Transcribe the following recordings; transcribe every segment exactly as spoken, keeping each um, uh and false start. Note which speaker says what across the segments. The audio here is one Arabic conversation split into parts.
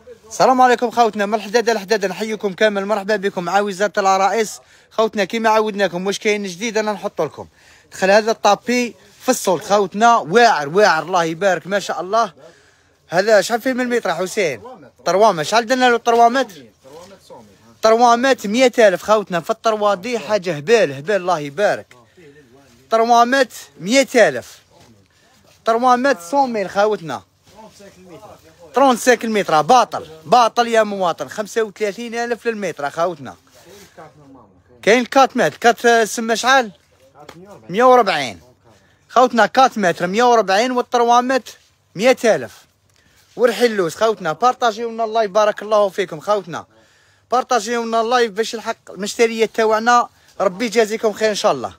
Speaker 1: السلام عليكم خوتنا من الحداده لحداده، نحييكم كامل، مرحبا بكم مع وزاره العرائس. خوتنا كيما عودناكم واش كاين جديد انا نحط لكم. دخل هذا الطابي في السولط خوتنا، واعر واعر الله يبارك ما شاء الله. هذا شحال فيه من المتر حسين؟ طروامه. شحال درنا له طروامات؟ طروامات مئة ألف خوتنا في الطروادي، حاجه هبال هبال الله يبارك. طروامات مئة ألف، طروامات مية خوتنا، خمسة وثلاثين متر باطل باطل يا مواطن، خمسة وثلاثين ألف للمتر خوتنا. كاين كات متر، كات سما شحال؟ مئة وأربعين خوتنا، كات متر مئة وأربعين والطروامات مئة ألف. ورحلوس خوتنا، بارطاجيونا الله يبارك الله فيكم خوتنا، بارطاجيونا اللايف باش الحق المشتريات تاوعنا، ربي يجازيكم خير ان شاء الله.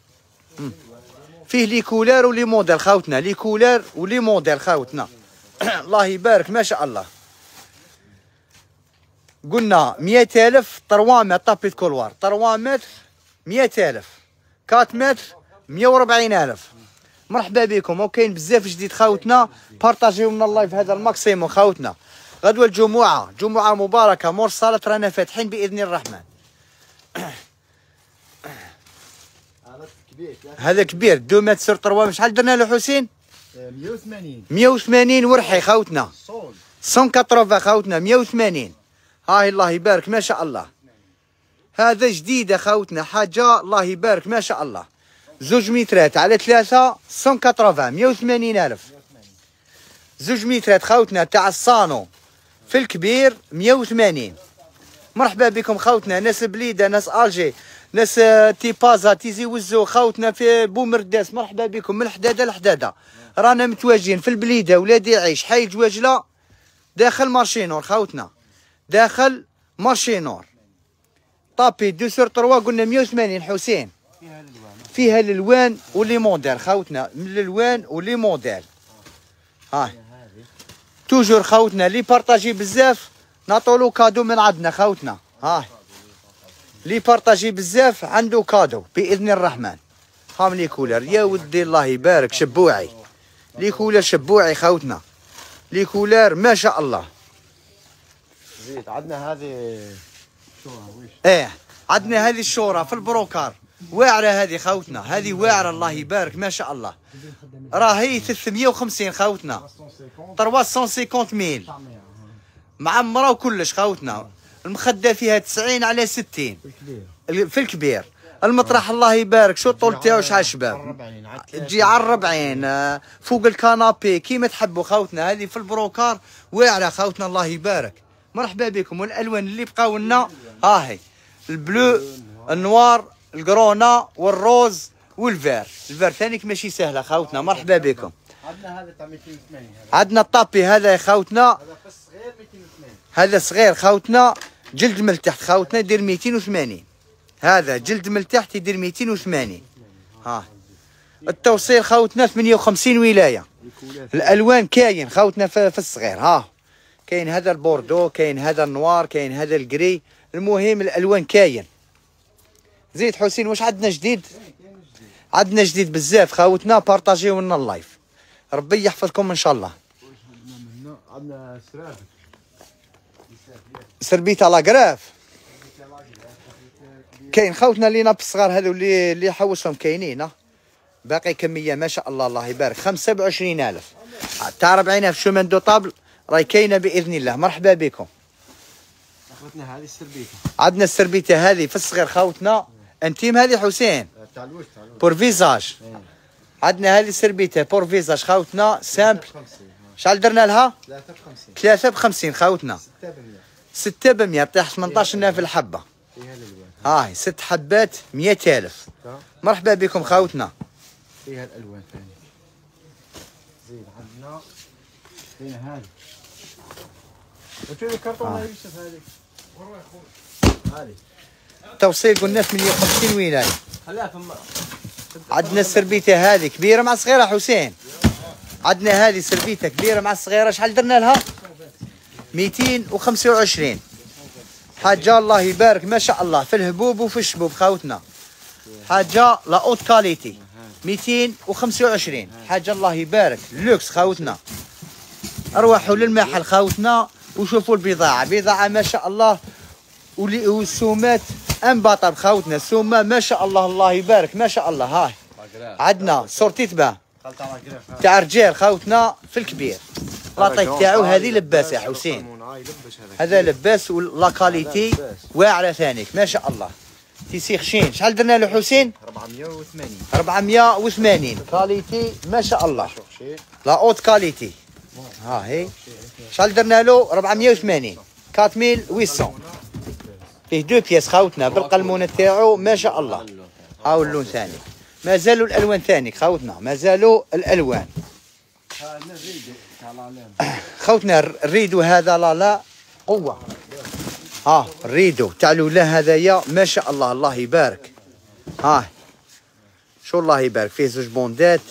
Speaker 1: فيه لي كولار ولي موديل خوتنا، لي كولار ولي موديل خوتنا الله يبارك ما شاء الله. قلنا مئة ألف طروامات طابيت كولوار، طروامات مئة ألف، كات متر مئة وأربعين ألف. مرحبا بكم وكاين بزاف جديد خوتنا، بارطاجيو من اللايف هذا الماكسيموم خوتنا. غدوه الجمعه، جمعه مباركه، مور الصلاه رانا فاتحين باذن الرحمن. هذا كبير اثنين متر سور طروامات. شحال درنا له حسين؟
Speaker 2: مئة وثمانين
Speaker 1: مئة وثمانين ورحي خوتنا، مئة وثمانين خوتنا، مئة وثمانين. هاي الله يبارك ما شاء الله. هذا جديده خوتنا، حاجه الله يبارك ما شاء الله. زوج مترات على ثلاثه مئة وثمانين، مئة وثمانين ألف. زوج مترات خوتنا تاع الصانو في الكبير مئة وثمانين. مرحبا بكم خوتنا، ناس بليده، ناس الجي، ناس تيبازا، تيزي وزو خوتنا في بومرداس. مرحبا بكم من الحداده لحداده، رانا متواجدين في البليده ولادي عيش حي جواجله داخل مارشينور خوتنا، داخل مارشينور. طابي دو سور تروا قلنا مئة وثمانين حسين. فيها الالوان ولي موديل خوتنا، من الالوان ولي موديل. هاي توجور خوتنا لي بارطاجي بزاف نعطولو كادو من عندنا خوتنا. هاي لي بارطاجي بزاف عنده كادو باذن الرحمن. هام لي كولر يا ودي الله يبارك، شبوعي لي كولر شبوعي خوتنا، لي كولر ما شاء الله.
Speaker 2: زيد عندنا هذه
Speaker 1: ايه عندنا هذه الشورى في البروكار، واعره هذه خوتنا، هذه واعره الله يبارك ما شاء الله. راهي ثلاثمئة وخمسين خوتنا، ثلاثمئة وخمسين ميل معمره وكلش خوتنا. المخده فيها تسعين على ستين في الكبير. المطرح الله يبارك شو الطول تاعو شحال شباب؟ تجي على الربعين فوق الكنابي كيما تحبوا خوتنا. هذه في البروكار واعره خوتنا الله يبارك. مرحبا بكم. والالوان اللي بقاو لنا هاهي البلو، النوار، الكرونا والروز والفير. الفير ثانيك ماشي سهله خوتنا. مرحبا بكم.
Speaker 2: عندنا هذا تاع مئتين وثمانين،
Speaker 1: عندنا الطابي هذا يا خوتنا،
Speaker 2: هذا في الصغير مئتين وثمانين،
Speaker 1: هذا صغير خوتنا جلد من التحت خوتنا يدير مئتين وثمانين. هذا جلد من التحت يدير مئتين وثمانين. ها التوصيل خوتنا ثمانية وخمسين ولايه. الالوان كاين خوتنا في الصغير. ها كاين هذا البوردو، كاين هذا النوار، كاين هذا الجري. المهم الالوان كاين. زيد حسين واش عندنا جديد؟ عندنا جديد بزاف خوتنا، بارطاجيو لنا اللايف، ربي يحفظكم ان شاء الله.
Speaker 2: عندنا سرابك،
Speaker 1: سربيتا لاكراف كاين خوتنا اللي ناب الصغار هذو اللي اللي حوسهم كاينين. باقي كميه ما شاء الله الله يبارك. خمسة وعشرين ألف تاع أربعين ألف شومان دو طابل راهي كاينه باذن الله. مرحبا بكم.
Speaker 2: اخوتنا هذه السربيته،
Speaker 1: عندنا السربيته هذه في الصغير خوتنا انتيم. هذه حسين
Speaker 2: تاع الوجه تاع الوجه
Speaker 1: بور فيزاج. عندنا هذه السربيته بور فيزاج خوتنا سامبل. شحال درنا لها؟
Speaker 2: ثلاثة وخمسين،
Speaker 1: ثلاثة وخمسين خوتنا،
Speaker 2: ستة بمئة،
Speaker 1: ستة بمئة طيح ثمنطاش ألف الحبه.
Speaker 2: فيها الالوان
Speaker 1: هاي ست حبات مئة ألف. مرحبا بكم خوتنا.
Speaker 2: فيها الالوان ثاني. زيد عندنا فينا هذه، وشوف الكرتون هذا يوسف هذه هذه
Speaker 1: توصيل قلنا ثمانية وخمسين ولايه.
Speaker 2: خليها ثم.
Speaker 1: عندنا السربيته هذه كبيره مع صغيره حسين. عندنا هذه سربيته كبيره مع الصغيره. شحال درنا لها؟ مئتين وخمسة وعشرين. حاجه الله يبارك ما شاء الله في الهبوب وفي الشبوب خوتنا. حاجه لا اوت كاليتي مئتين وخمسة وعشرين. حاجه الله يبارك لوكس خوتنا. اروحوا للمحل خوتنا وشوفوا البضاعة، بضاعة ما شاء الله، والسومات انبطب خوتنا، السومة ما شاء الله الله يبارك ما شاء الله. هاي عندنا صورتي تبان تاع رجال خوتنا في الكبير، لاطيك تاعو هذه لباس يا حسين، هذا لباس ولا كاليتي واعرة ثانيك ما شاء الله. تيسي خشين، شحال درنا له حسين؟
Speaker 2: أربعمية وثمانين
Speaker 1: أربعمية وثمانين كاليتي ما شاء الله، لا اوت كاليتي. ها هي شحال درنا له؟ أربعمية وثمانين أربعة آلاف وثمانمية. فيه دو بياس خوتنا بالقلمونه تاعو ما شاء الله. هاو اللون ثاني، مازالوا الالوان ثاني خوتنا، مازالوا الالوان خوتنا. الريدو هذا لا لا قوه، ها الريدو تاع الاولى هذايا ما شاء الله الله يبارك. ها شو الله يبارك، فيه زوج بوندات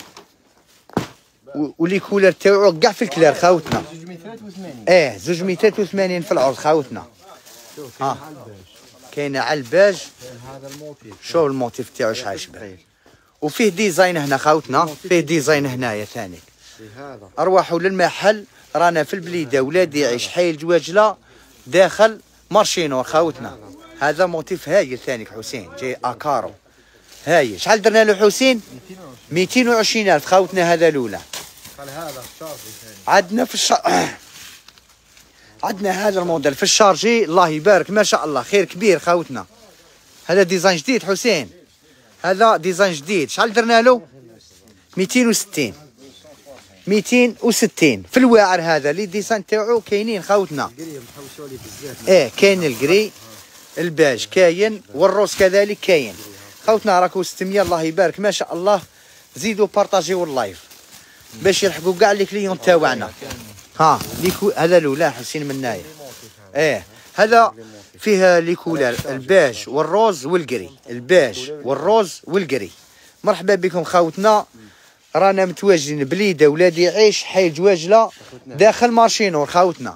Speaker 1: ولي كولر تاعو كاع في الكلار خوتنا. اه زوج ميتات وثمانين في العرض خوتنا. ها كاينه على الباج.
Speaker 2: هذا الموتيف،
Speaker 1: شوف الموتيف تاعو شحال يشبه، وفيه ديزاين هنا خوتنا، فيه ديزاين هنايا ثاني. اروحوا للمحل، رانا في البليده ولادي يعيش حي الجواجله داخل مارشينور خوتنا. هذا موتيف هايل ثاني حسين، جاي اكارو هايل. شحال درنا له حسين؟ ميتين وعشرين ألف خوتنا. هذا الاولى.
Speaker 2: هذا
Speaker 1: عندنا في الش عندنا هذا الموديل في الشارجي الله يبارك ما شاء الله، خير كبير خوتنا. هذا ديزاين جديد حسين، هذا ديزاين جديد. شحال درنا له؟ ميتين وستين ميتين وستين في الواعر. هذا لي ديزاين تاعو كاينين خوتنا. ايه كاين الكري، الباج كاين، والروس كذلك كاين خوتنا. راكو ستمية الله يبارك ما شاء الله. زيدوا بارطاجيو اللايف باش يلحقوا كاع لي كليون تاوعنا. ها ليكو هذا الاولى حسين منايا. ايه هذا فيه لي كولار، الباج والروز والقري، الباج والروز والقري. مرحبا بكم خوتنا، رانا متواجدين بليده ولادي يعيش حي الجواجله داخل مارشينور خوتنا.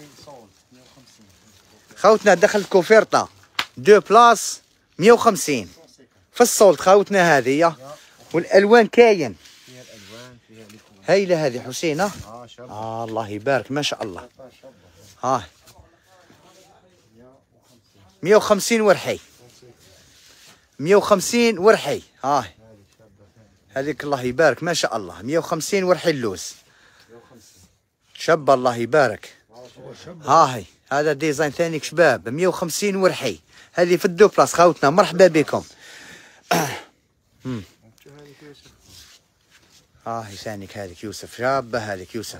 Speaker 1: خوتنا دخل كوفيرطه دو بلاص مية وخمسين في الصولد خوتنا هذه، والالوان كاين هايله هذه حسينه. آه الله يبارك ما شاء الله. ها مية وخمسين ورحي، مية وخمسين ورحي. ها هذيك الله يبارك ما شاء الله، مية وخمسين ورحي اللوز شابه الله يبارك. ها هي هذا ديزاين ثاني شباب مية وخمسين ورحي، هذه في الدو بلاص خوتنا. مرحبا بكم. ها هي ثانيك هذيك يوسف، شابه هذيك يوسف.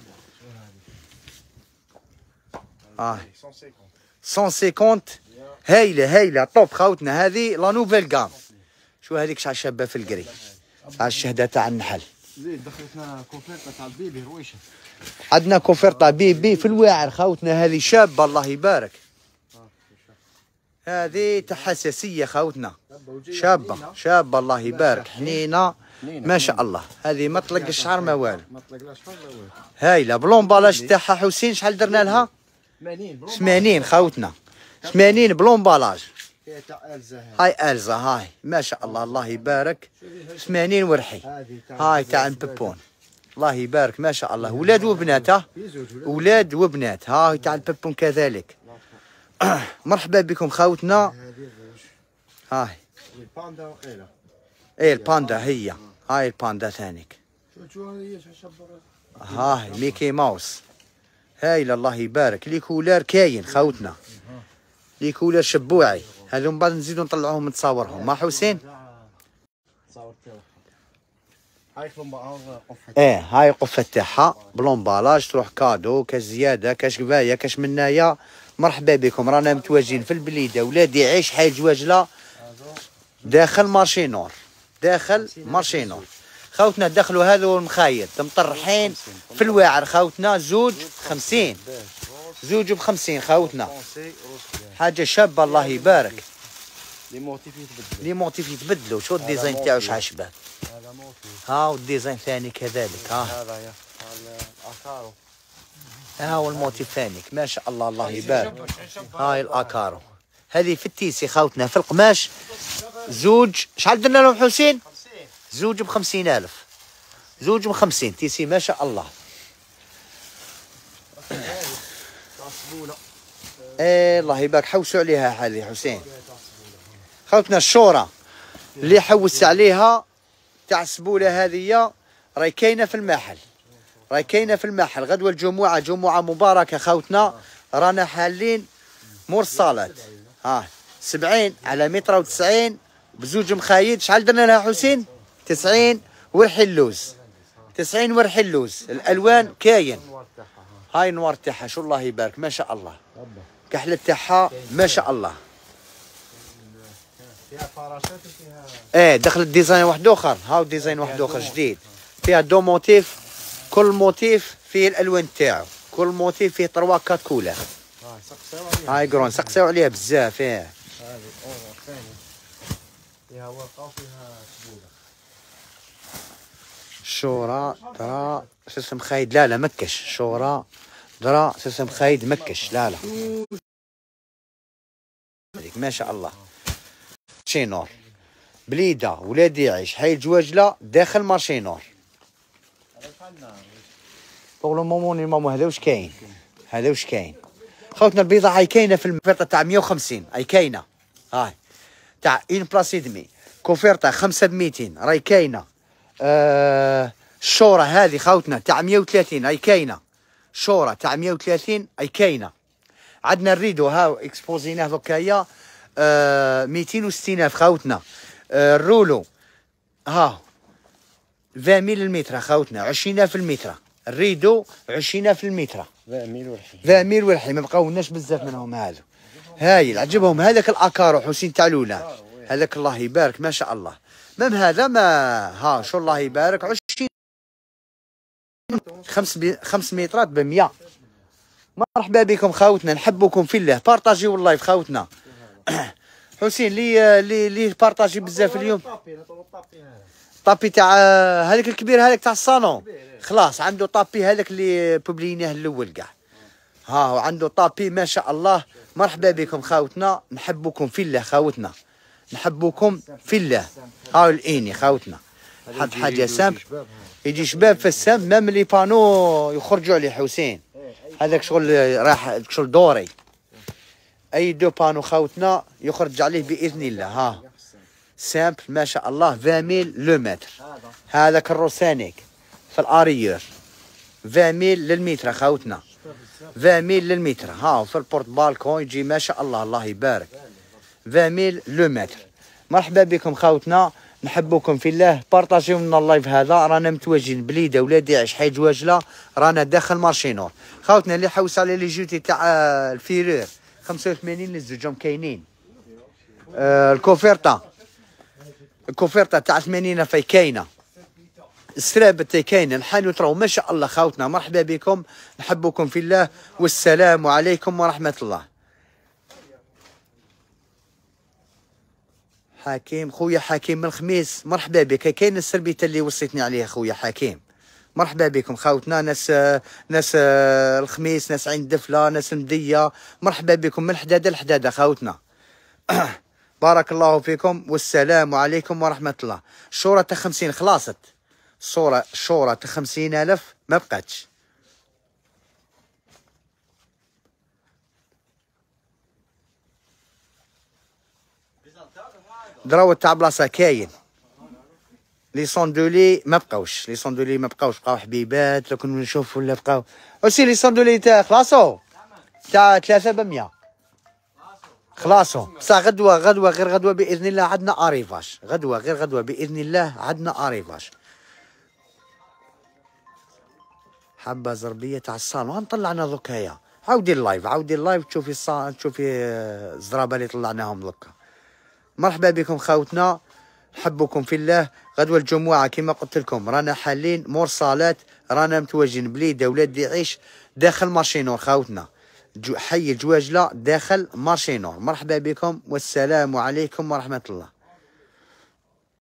Speaker 1: ها مية وخمسين هايله هايله طوب خوتنا. هذه لا نوفيل كام. شو هذيك شحال شابه في القري، شحال الشهده تاع النحل.
Speaker 2: زيد دخلتنا كوفرطه تاع البيبي رويشه.
Speaker 1: عندنا كوفرطه بيبي في الواعر خوتنا، هذه شابه الله يبارك. هذه تاع حساسيه خوتنا، شابه شابه الله يبارك، حنينه ما شاء الله. هذه ما طلق الشعر ما والو،
Speaker 2: ما طلقلاش حاجه والو.
Speaker 1: هايله بلومبالاج تاعها حسين. شحال درنا لها؟ ثمانين خوتنا، ثمانين بلومبالاج.
Speaker 2: تاع الزا
Speaker 1: هاي الزا، هاي ما شاء الله الله يبارك. ثمانين ورحي. هاي تاع البيبون الله يبارك ما شاء الله. ولاد وبنات، ها ولاد وبنات. هاي تاع البيبون كذلك. مرحبا بكم خوتنا. هاي
Speaker 2: الباندا وقيله.
Speaker 1: ايه الباندا هي، هاي الباندا ثانيك. هاي ميكي ماوس هايله الله يبارك. لي كولار كاين خوتنا، لي كولار شبوعي. هذو من بعد نزيدو نطلعوهم نتصاورهم مع حسين.
Speaker 2: هاي قفه.
Speaker 1: ايه هاي القفه تاعها بلومبالاج، تروح كادو كاش زياده كاش كبايه كاش منايا. مرحبا بكم، رانا متواجدين في البليده ولادي يعيش حي الجواجله داخل مارشي نور، داخل مارشي نور خوتنا. دخلوا هذا المخايد مطرحين في الواعر خوتنا، زوج خمسين، زوج بخمسين خوتنا. حاجه شابه الله يبارك.
Speaker 2: لي موتيف يتبدلوا،
Speaker 1: لي موتيف يتبدلوا. شو الديزاين تاعو شحال شباب.
Speaker 2: هذا موتيف.
Speaker 1: ها والديزاين ثاني كذلك. ها
Speaker 2: هذا يا الاكارو.
Speaker 1: ها هو الموتيف ثاني ما شاء الله الله يبارك. هاي الاكارو هذه في التيسي خوتنا في القماش. زوج شحال درنا لهم حسين؟ زوج بخمسين ألف، زوج بخمسين تيسي ما شاء الله.
Speaker 2: الصبوله.
Speaker 1: ايه الله يبارك، حوسوا عليها حالي حسين. خوتنا الشورى اللي حوس عليها تاع السبوله هذه راهي كاينه في المحل، راهي كاينه في المحل. غدوه الجمعه جمعه مباركه خوتنا، رانا حالين مرسلات. ها سبعين على متر وتسعين بزوج مخايد. شحال درنا لها حسين؟ تسعين ورح اللوز، تسعين ورح اللوز. الالوان كاين. هاي النوار تاعها شو الله يبارك ما شاء الله، كحله تاعها ما شاء الله.
Speaker 2: فيها فراشات وفيها
Speaker 1: ايه دخلت ديزاين واحد اخر. هاو ديزاين واحد اخر جديد، فيها دو موتيف، كل موتيف فيه الالوان تاعو، كل موتيف فيه تروا كات كولر.
Speaker 2: هاي سقساو عليها.
Speaker 1: هاي قرون سقساو عليها بزاف. ايه
Speaker 2: هذه اوفر ثاني فيها ورقه وفيها سبوله.
Speaker 1: شورى درا سلسم خايد. لا لا مكش. شورى درا سلسم خايد مكش. لا لا ما شاء الله. مارشي نور بليده ولادي يعيش حي الجواجله داخل مارشي نور. بوغ لو مومون مامو هذا واش كاين، هذا واش كاين. خوتنا البيضه هاي كاينه في الكوفيرتا تاع مية وخمسين. هاي كاينه هاي تاع اون بلاصي دمي. كوفيرتا خمسة بميتين راهي كاينه. آه الشورى هذه خوتنا تاع مية وثلاثين هاي كاينه. شورى تاع مية وثلاثين هاي كاينه. عندنا الريدو هاو اكسبوزيناه دوكايا آه ميتين وستين الف خوتنا. آه الرولو ها عشرين ميل المتر خوتنا، عشرين الف المتر. الريدو عشرين الف المتر.
Speaker 2: عشرين ميل والحي.
Speaker 1: عشرين ميل والحي ما بقاولناش بزاف منهم هذو. هاي عجبهم هذاك الاكارو حسين تاع الاولاد هذاك الله يبارك ما شاء الله. مم هذا ما ها شو الله يبارك عشرين خمس بي خمس مترات ب مية. مرحبا بكم خوتنا، نحبكم في الله. بارطاجيو اللايف خوتنا. حسين لي لي لي بارطاجي بزاف اليوم. طابي تاع هذاك الكبير هذاك تاع الصالون خلاص عنده طابي هذاك اللي بوبليناه الاول كاع. ها هو عنده طابي ما شاء الله. مرحبا بكم خوتنا، نحبكم في الله خوتنا، نحبكم في الله. هاو الاني خوتنا حد حاجه سامبل يجي شباب في السام مام لي بانو يخرجوا عليه حسين. هذاك شغل راح شغل دوري. اي دو بانو خوتنا يخرج عليه باذن الله. ها سامبل ما شاء الله عشرين ميل لو متر. هذاك الروسانيك في الاريور عشرين ميل للمتر خوتنا، عشرين ميل للمتر. ها في البورت بالكون يجي ما شاء الله الله يبارك عشرين ميل لو متر. مرحبا بكم خوتنا، نحبكم في الله. بارطاجيو لنا اللايف هذا. رانا متواجدين بليده ولادي عيش حي جواجله، رانا داخل مارشي نور خوتنا. اللي حوس على لي جوتي تاع الفيرور خمسة وثمانين للزوجهم كاينين. آه الكوفيرتا الكوفيرتا تاع ثمانين في كاينه. السرابه تاع كاينه. الحانوت راهو ما شاء الله خوتنا. مرحبا بكم، نحبكم في الله، والسلام عليكم ورحمه الله. حكيم خويا حكيم من الخميس مرحبا بك. كاين السربيته اللي وصيتني عليها خويا حكيم. مرحبا بكم خوتنا، ناس ناس الخميس، ناس عين دفله، ناس المديه. مرحبا بكم من الحداده الحداده خوتنا. بارك الله فيكم والسلام عليكم ورحمه الله. الشوره تاع خمسين خلاصت. الصوره الشوره تاع خمسين الف ما بقاتش. دراو تاع بلاصه كاين. لي صندولي ما بقاوش، لي صندولي ما بقاوش، بقاو حبيبات. لو كنا نشوفوا ولا بقاو اوسي لي صندولي تاع خلاصو تاع ثلاثة بمية خلاصو. بصح غدوه غدوه غير غدوه باذن الله عندنا اريفاج. غدوه غير غدوه باذن الله عندنا اريفاج. حبه زربيه تاع الصالون طلعنا ذكايا. عاودي اللايف عاودي اللايف تشوفي الصالون تشوفي الزرابه اللي طلعناهم ذكا. مرحبا بكم خوتنا، نحبكم في الله. غدوه الجمعه كما قلت لكم رانا حالين مرسالات، رانا متواجدين بليده ولادي يعيش داخل مارشي نور خوتنا. حي الجواجله داخل مارشي نور. مرحبا بكم والسلام عليكم ورحمه الله.